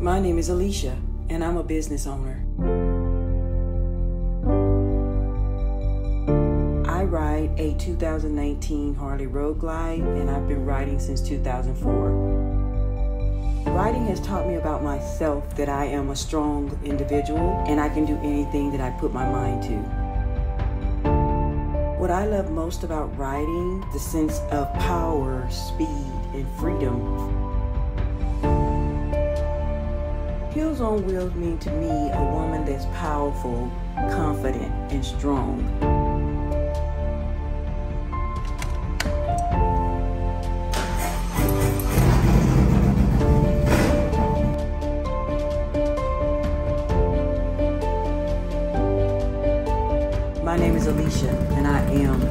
My name is Alicia, and I'm a business owner. I ride a 2019 Harley Road Glide, and I've been riding since 2004. Riding has taught me about myself that I am a strong individual, and I can do anything that I put my mind to. What I love most about riding, the sense of power, speed, and freedom. Heels on Wheels mean to me a woman that's powerful, confident, and strong. My name is Alicia, and I am